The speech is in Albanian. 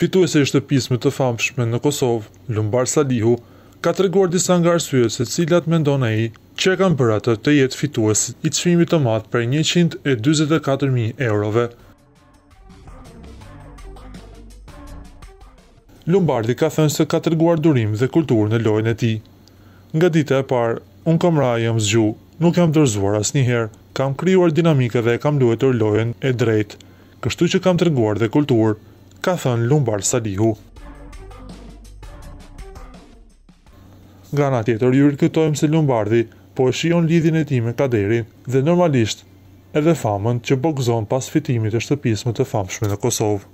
Fituesi i shtëpisë më të famshme në Kosovë, Lumbardhi, ka treguar disa nga arsyet se cilat mendon ai që e kanë bërë atë të jetë fitues i çmimit të madh për 144.000 eurove. Lumbardhi ka thënë se ka treguar durim dhe kulturë në lojën e tij. Nga dita e parë, unë kam jam zgju, nuk jam dorëzuar asnjëherë, kam krijuar dinamike dhe kam luajtur lojën e drejtë, kështu që kam treguar dhe kulturë, ka thënë Lumbardhi. Nga ana tjetër, ju rikujtojmë se Lumbardhi po e shijon lidhjen e tij me kaderin dhe normalisht edhe famën që po gëzon pas fitimit të shtëpisë më të famshme në Kosovë.